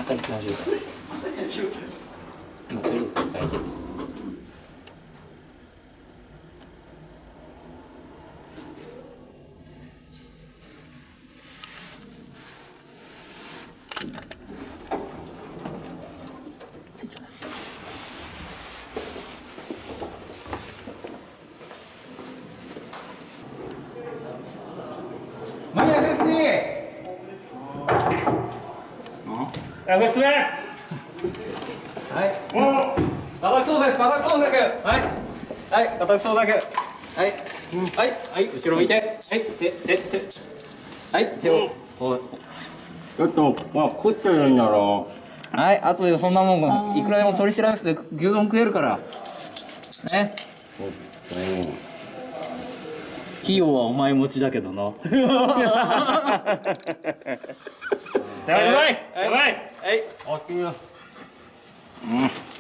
中に来ましょうか。とりあえず大丈夫。 マニアですね。これすべ。はい。家宅捜索、家宅捜索。はい。はい、家宅捜索。はい。はい、はい、後ろ見て。はい、手。はい、手を。こう。 ちょっと、まあ、食ってるんだろはい、あとでそんなもんいくらでも取り調べ室で牛丼食えるからね。費用はお前持ちだけどな。やばいやばい。はい。 う。あっちよ。